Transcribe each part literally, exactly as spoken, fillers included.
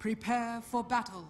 Prepare for battle.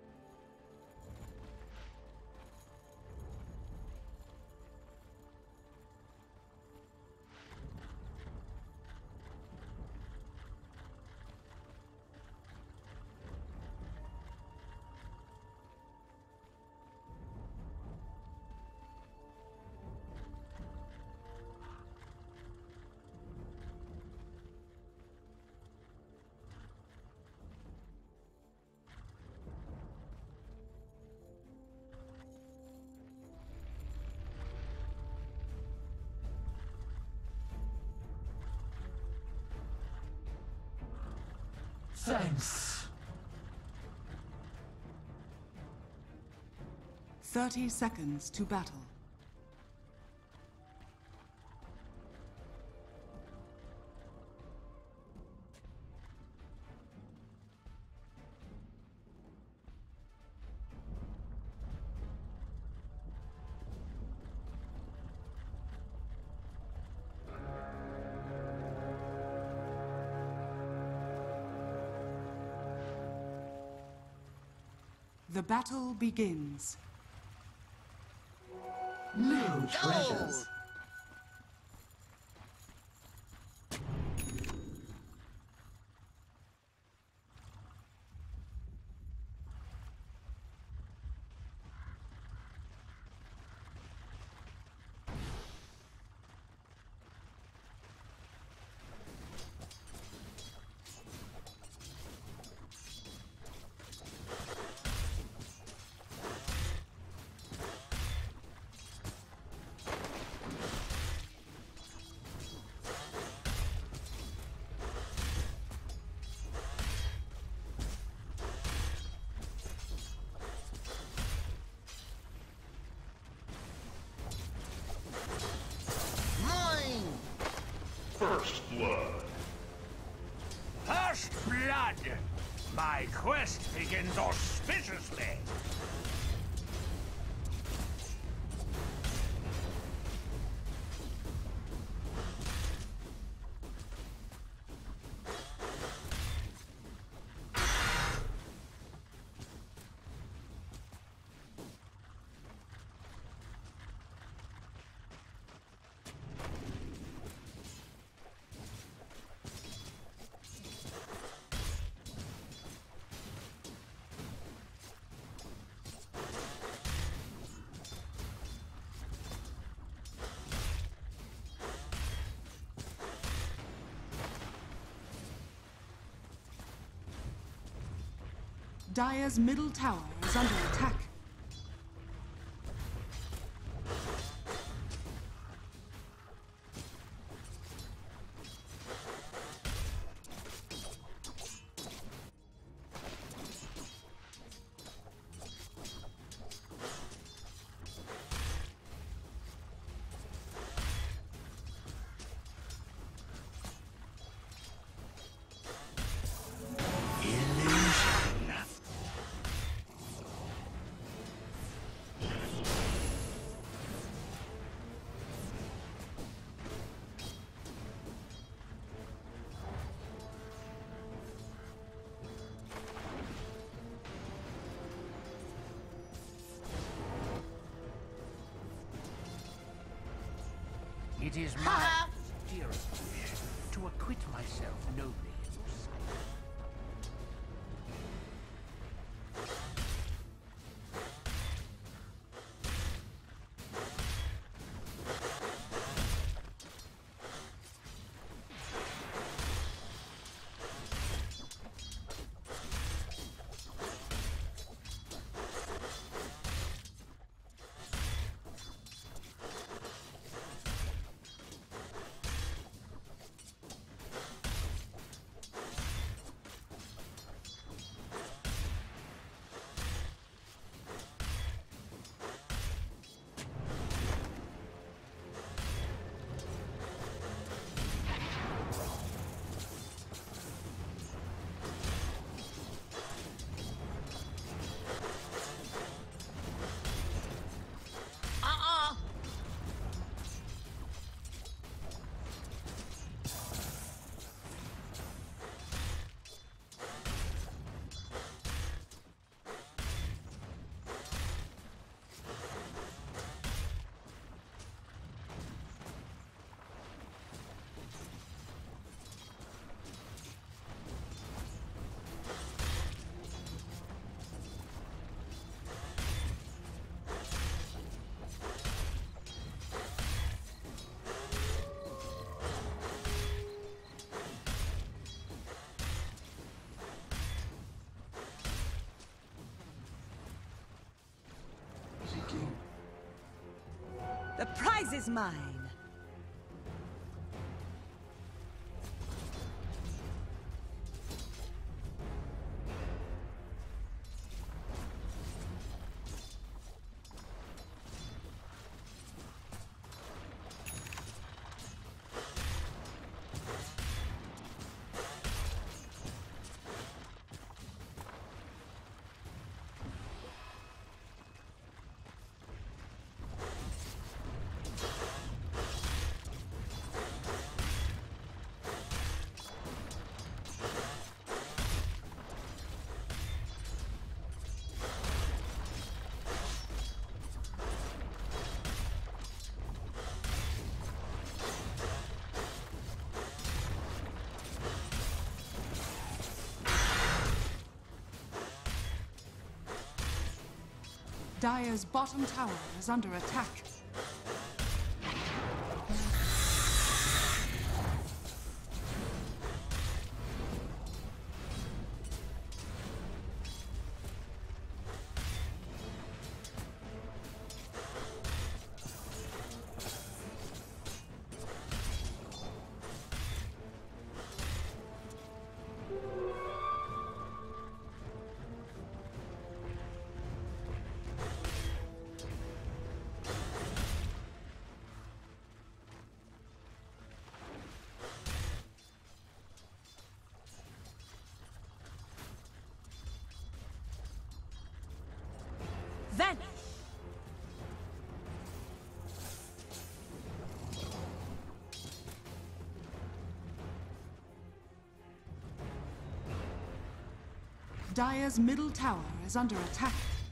Thanks. Thirty seconds to battle. The battle begins. New treasures. First blood. First blood! My quest begins auspiciously! Dire's middle tower is under attack. It is my dearest wish to acquit myself nobly in your sight. prize is mine. Dire's bottom tower is under attack. Vanish! Dire's middle tower is under attack.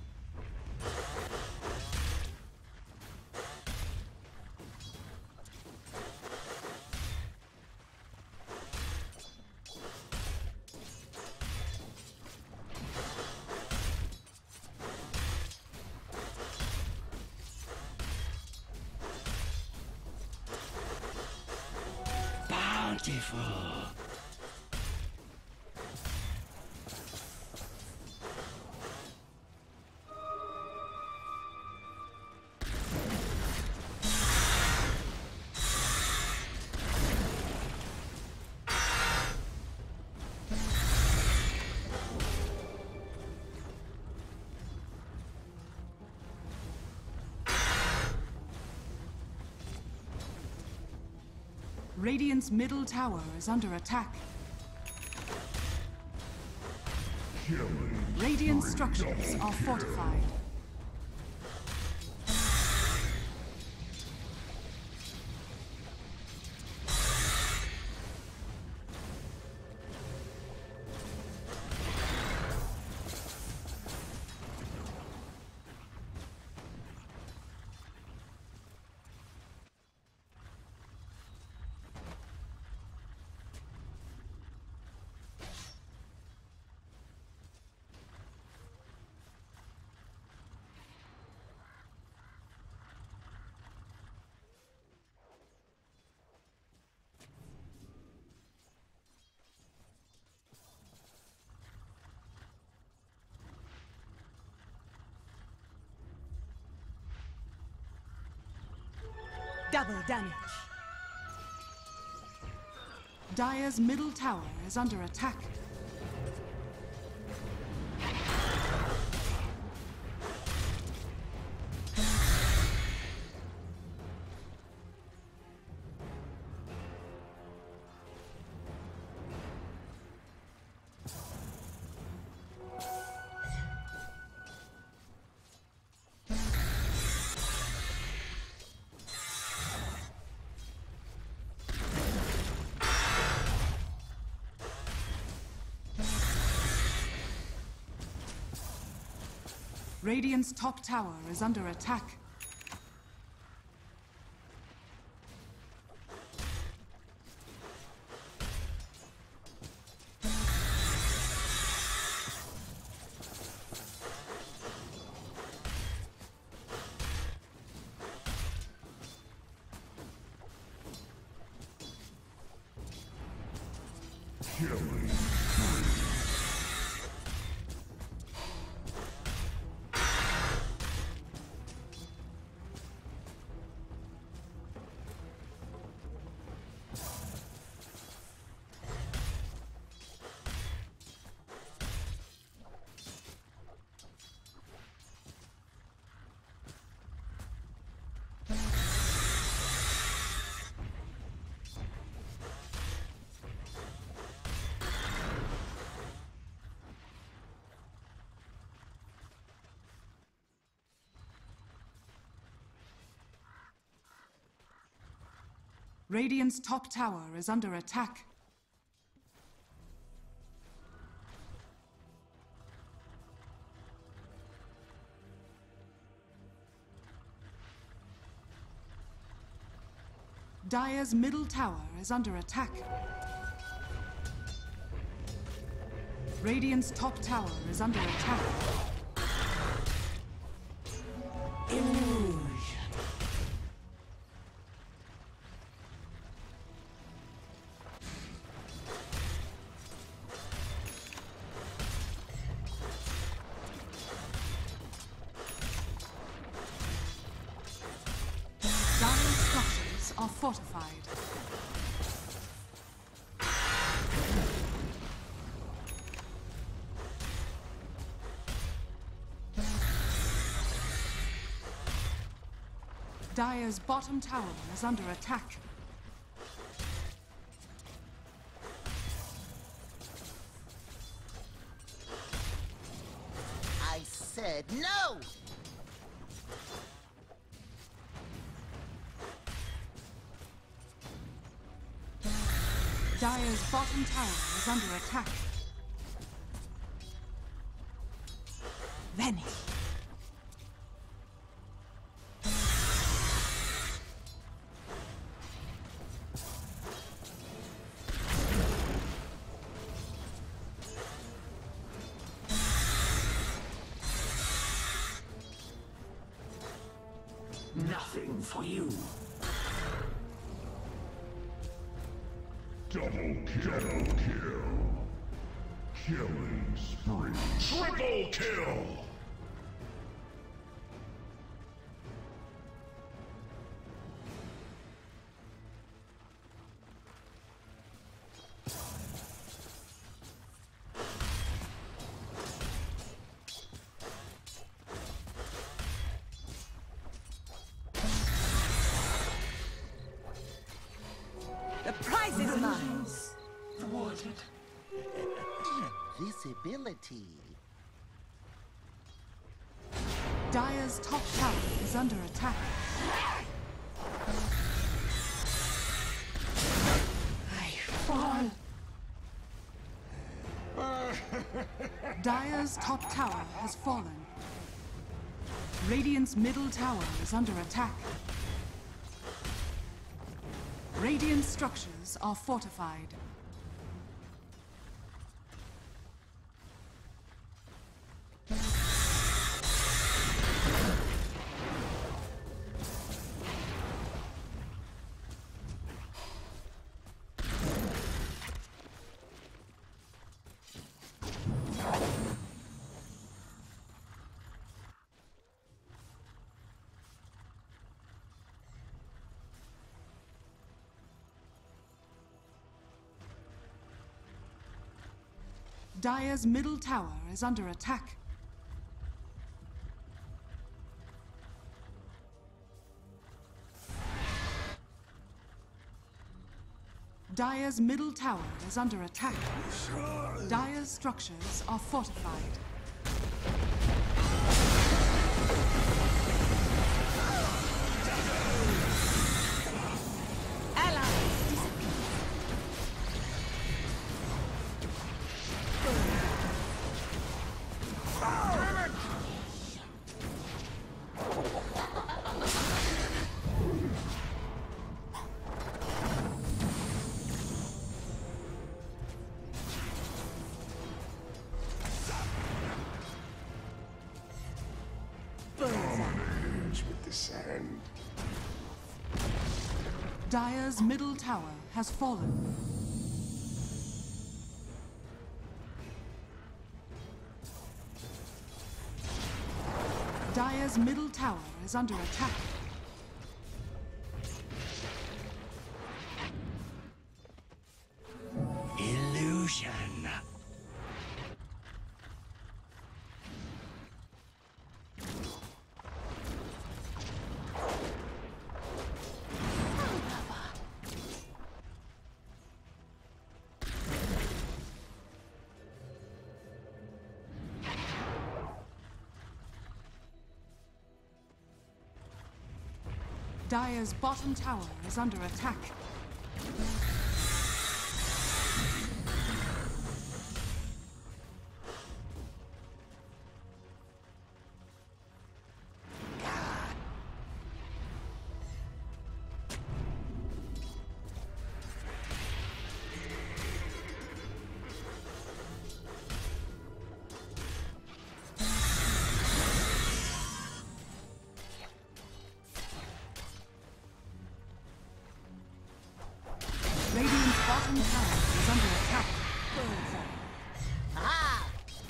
Bountiful. Radiant's middle tower is under attack. Killing Radiant spree structures double are kill. fortified. Double damage. Dire's middle tower is under attack. Radiant's top tower is under attack. Killing Radiant's top tower is under attack. Dire's middle tower is under attack. Radiant's top tower is under attack. Illusion. Dire's structures are fortified. Dire's bottom tower is under attack. I said no! Dire's bottom tower is under attack. Vanish. Nothing for you. Double kill. Double kill. Killing spree. Triple kill. The prize is mine. Thwarted. Visibility. Dire's top tower is under attack. I fall. Dire's top tower has fallen. Radiant's middle tower is under attack. Radiant structures are fortified. Dire's middle tower is under attack. Dire's middle tower is under attack. Dire's structures are fortified. Allies disappear. Dominate with the sand. Dire's middle tower has fallen. Dire's middle tower is under attack. Illusion. Dire's bottom tower is under attack. Radiant's bottom tower is under attack. Ah!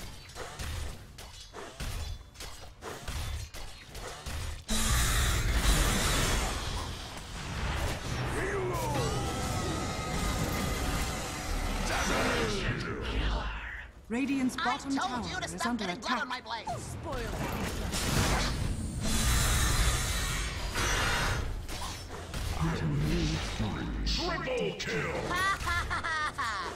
Radiant's I bottom told tower you to is stop under getting blood attack. on my blades! Spoil Triple kill! Ha ha ha ha ha!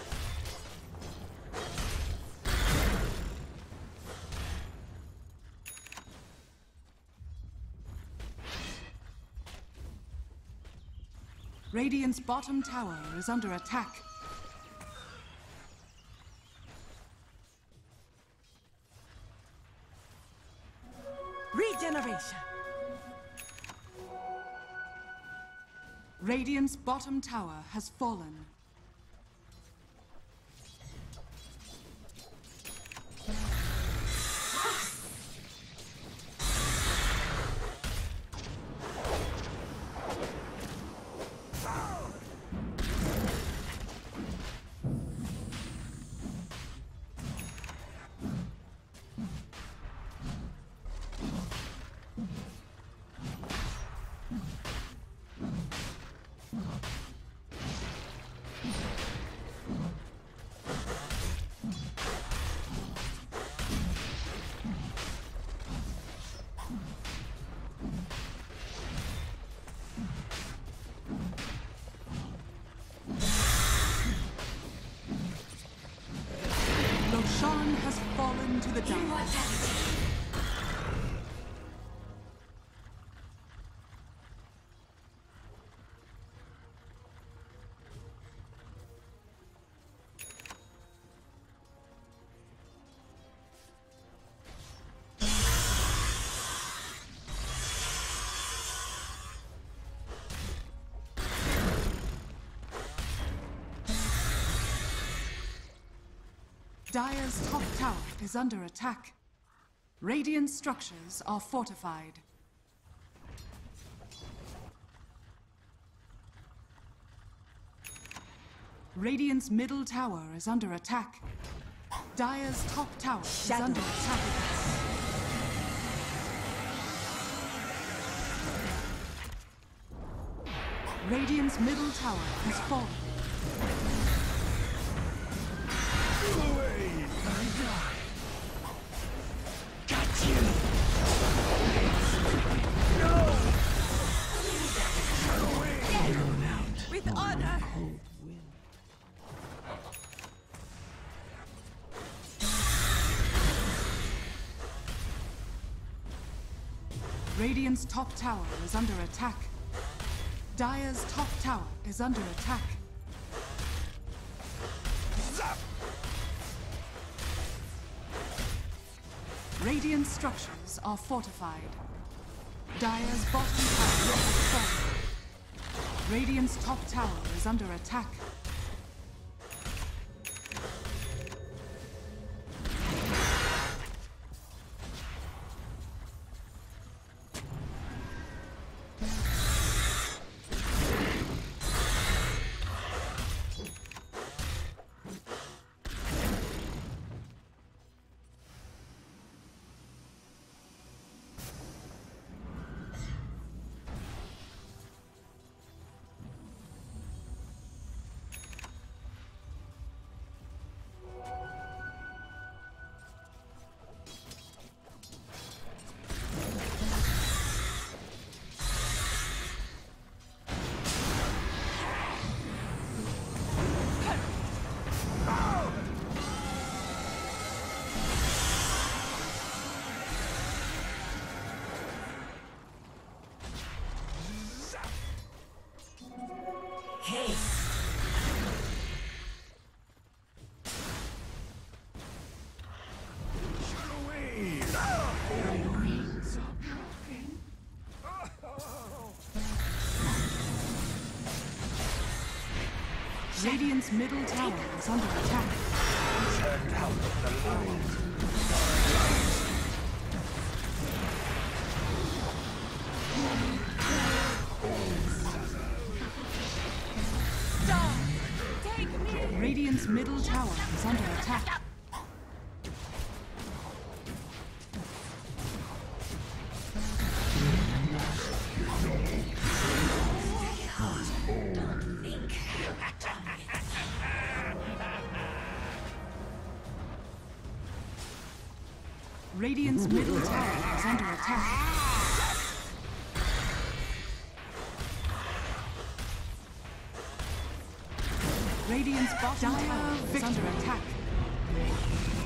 Radiant's bottom tower is under attack. Regeneration. Radiant's bottom tower has fallen. Roshan has fallen to the dark. Dire's top tower is under attack. Radiant structures are fortified. Radiant's middle tower is under attack. Dire's top tower is under attack. Radiant's middle tower has fallen. With honor. Radiant's top tower is under attack. Dire's top tower is under attack. Radiant structures are fortified. Dire's bottom tower has fallen. Radiant's top tower is under attack. Haste. Radiant's middle tower is under attack. Turned out of the light. Stop! Take me! Radiant's middle tower is under attack. Radiant's middle tower is under attack. Radiant's bottom tower is under attack.